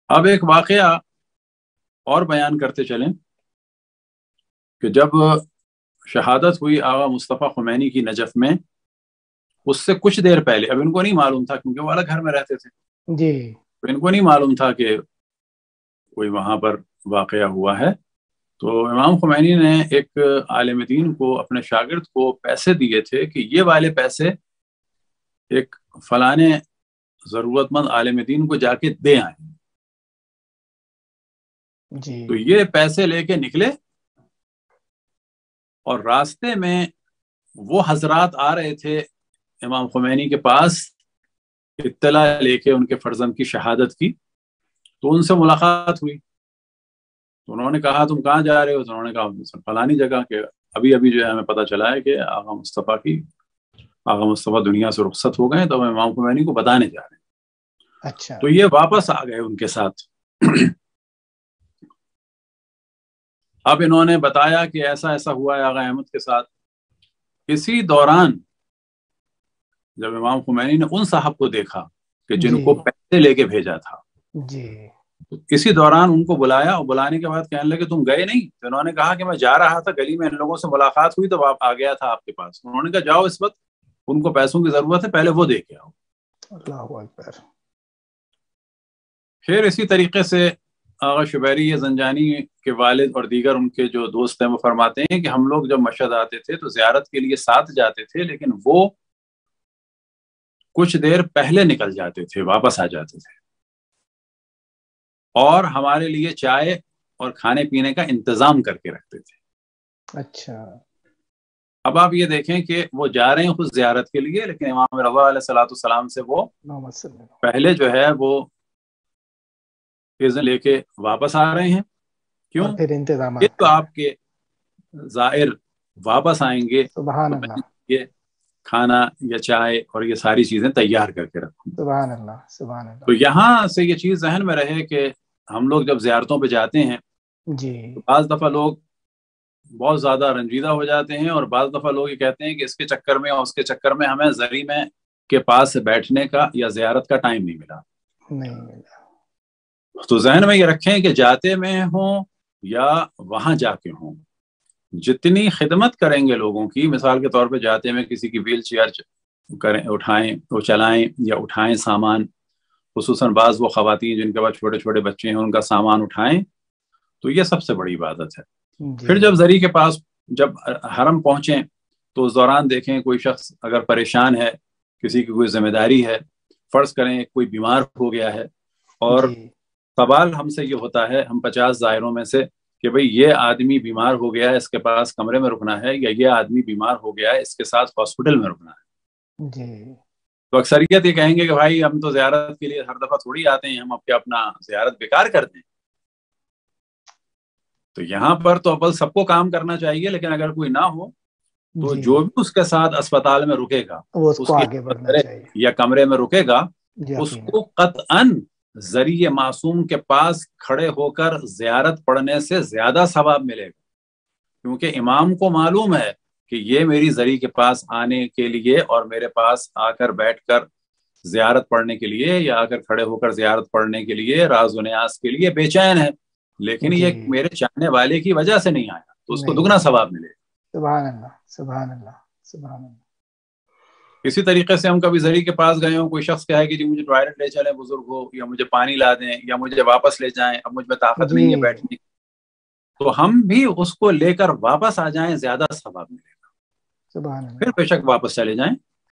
اب ایک واقعہ اور بیان کرتے چلیں کہ جب شہادت ہوئی آغا مصطفیٰ خمینی کی نجف میں، اس سے کچھ دیر پہلے، اب ان کو نہیں معلوم تھا کیونکہ وہ الگ گھر میں رہتے تھے جی، تو ان کو نہیں معلوم تھا کہ کوئی وہاں پر واقعہ ہوا ہے. تو امام خمینی نے ایک عالم دین کو، اپنے شاگرد کو پیسے دیے تھے کہ یہ والے پیسے ایک فلانے ضرورت مند عالم دین کو جا کے دے آئیں. جی، تو یہ پیسے لے کے نکلے اور راستے میں وہ حضرات آ رہے تھے امام خمینی کے پاس اطلاع لے کے ان کے فرزند کی شہادت کی. تو ان سے ملاقات ہوئی تو انہوں نے کہا تم کہاں جا رہے ہو؟ تو انہوں نے کہا فلانی جگہ، کہ ابھی ابھی جو ہے ہمیں پتہ چلا ہے کہ آغا مصطفیٰ دنیا سے رخصت ہو گئے، تو ہم امام خمینی کو بتانے جا رہے ہیں. اچھا، تو یہ واپس آ گئے ان کے ساتھ. اب انہوں نے بتایا کہ ایسا ایسا ہوا ہے آغا احمد کے ساتھ. اسی دوران جب امام خمینی نے ان صاحب کو دیکھا کہ جن جی، کو پیسے لے کے بھیجا تھا، جی، اسی دوران ان کو بلایا اور بلانے کے بعد کہنے لگے تم گئے نہیں؟ تو انہوں نے کہا کہ میں جا رہا تھا، گلی میں ان لوگوں سے ملاقات ہوئی تو آ گیا تھا آپ کے پاس. انہوں نے کہا جاؤ، اس وقت ان کو پیسوں کی ضرورت ہے، پہلے وہ دے کے آؤ. اللہ اکبر. پھر اسی طریقے سے آغا شبیری زنجانی کے والد اور دیگر ان کے جو دوست ہیں وہ فرماتے ہیں کہ ہم لوگ جب مشہد آتے تھے تو زیارت کے لیے ساتھ جاتے تھے، لیکن وہ کچھ دیر پہلے نکل جاتے تھے، واپس آ جاتے تھے اور ہمارے لیے چائے اور کھانے پینے کا انتظام کر کے رکھتے تھے. اچھا، اب آپ یہ دیکھیں کہ وہ جا رہے ہیں خود زیارت کے لیے، لیکن امام رضا علیہ الصلوۃ والسلام سے وہ محمد صلی اللہ علیہ پہلے جو ہے وہ اذن لے کے واپس آ رہے ہیں. کیوں؟ اور پھر یہ انتظامات تو کر رہے آپ کے زائر واپس آئیں گے ہیں. سبحان تو اللہ، میں یہ کھانا یا چائے اور یہ ساری چیزیں تیار کر کے رکھوں. سبحان اللہ، سبحان اللہ. تو یہاں سے یہ چیز ذہن میں رہے کہ ہم لوگ جب زیارتوں پہ جاتے ہیں جی، تو بعض دفعہ لوگ بہت زیادہ رنجیدہ ہو جاتے ہیں، اور بعض دفعہ لوگ یہ کہتے ہیں کہ اس کے چکر میں اور اس کے چکر میں ہمیں زری میں کے پاس بیٹھنے کا یا زیارت کا ٹائم نہیں ملا. نہیں ملا. تو ذہن میں یہ رکھیں کہ جاتے میں ہوں یا وہاں جا کے ہوں، جتنی خدمت کریں گے لوگوں کی، مثال کے طور پہ جاتے میں کسی کی ویل چیئر کریں، اٹھائیں، وہ چلائیں یا اٹھائیں سامان، خصوصاً بعض وہ خواتین جن کے پاس چھوٹے چھوٹے بچے ہیں ان کا سامان اٹھائیں، تو یہ سب سے بڑی عبادت ہے. جی، پھر جب زری کے پاس جب حرم پہنچیں تو اس دوران دیکھیں کوئی شخص اگر پریشان ہے، کسی کی کوئی ذمہ داری ہے، فرض کریں کوئی بیمار ہو گیا ہے، اور جی، سوال ہم سے یہ ہوتا ہے، ہم 50 زائروں میں سے، کہ بھئی یہ آدمی بیمار ہو گیا ہے، اس کے پاس کمرے میں رکنا ہے، یا یہ آدمی بیمار ہو گیا ہے اس کے ساتھ ہاسپٹل میں رکنا ہے. جی، تو اکثریت یہ کہیں گے کہ بھائی ہم تو زیارت کے لیے ہر دفعہ تھوڑی آتے ہیں، ہم اب کیا اپنا زیارت بیکار کر دیں. تو یہاں پر تو اول سب کو کام کرنا چاہیے، لیکن اگر کوئی نہ ہو تو جی، جو بھی اس کے ساتھ اسپتال میں رکے گا، وہ اس اس کو کی آگے بڑھنا چاہیے. یا کمرے میں رکے گا، اس یقینا. کو قطعاً ذریعہ معصوم کے پاس کھڑے ہو کر زیارت پڑھنے سے زیادہ ثواب ملے گا، کیونکہ امام کو معلوم ہے کہ یہ میری ذری کے پاس آنے کے لیے اور میرے پاس آ کر بیٹھ کر زیارت پڑھنے کے لیے یا آ کر کھڑے ہو کر زیارت پڑھنے کے لیے، راز و نیاز کے لیے بے چین ہے، لیکن جی، یہ میرے چاہنے والے کی وجہ سے نہیں آیا، تو اس کو نہیں دگنا آیا. ثواب ملے گا. سبحان اللہ، سبحان اللہ، سبحان اللہ. اسی طریقے سے ہم کبھی زری کے پاس گئے ہوں، کوئی شخص کہے کہ جی مجھے ٹوائلٹ لے چلیں بزرگ ہو، یا مجھے پانی لا دیں، یا مجھے واپس لے جائیں، اب مجھ میں طاقت جی، نہیں ہے بیٹھنے کی، تو ہم بھی اس کو لے کر واپس آ جائیں، زیادہ ثواب ملے گا. سبحان پھر اللہ. بے شک واپس چلے جائیں.